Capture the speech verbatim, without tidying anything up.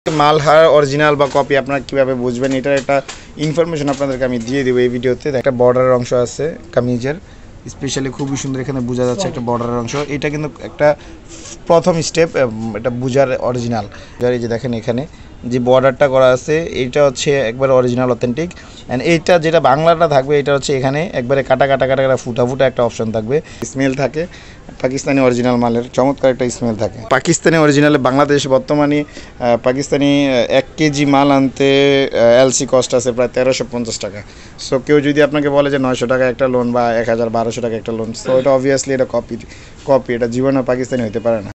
Malhar original বা copy আপনারা কীভাবে বুঝবেন এটার একটা ইনফরমেশন আপনাদেরকে আমি দিয়ে দেবো এই ভিডিওতে। একটা বর্ডারের অংশ আছে কামিজের, স্পেশালি খুবই সুন্দর এখানে বোঝা যাচ্ছে একটা বর্ডারের অংশ। এটা কিন্তু একটা প্রথম স্টেপ, এটা বুঝার অরিজিনাল। এই যে দেখেন এখানে যে বর্ডারটা করা আছে এইটা হচ্ছে একবার অরিজিনাল অথেন্টিক। অ্যান্ড এইটা যেটা বাংলাটা থাকবে এটা হচ্ছে এখানে একবারে কাটা কাটা কাটা কাটা ফুটা ফুটা একটা অপশন থাকবে, স্মেল থাকে পাকিস্তানি অরিজিনাল মালের, চমৎকার একটা স্মেল থাকে। পাকিস্তানি অরিজিনালে বাংলাদেশে বর্তমানে পাকিস্তানি এক কেজি মাল আনতে এলসি কস্ট আছে প্রায় তেরোশো পঞ্চাশ টাকা। সো কেউ যদি আপনাকে বলে যে নয়শো টাকা একটা লোন বা এক হাজার বারোশো টাকা একটা লোন, সো এটা অবভিয়াসলি এটা কপি কপি এটা জীবনে পাকিস্তানি হতে পারে না।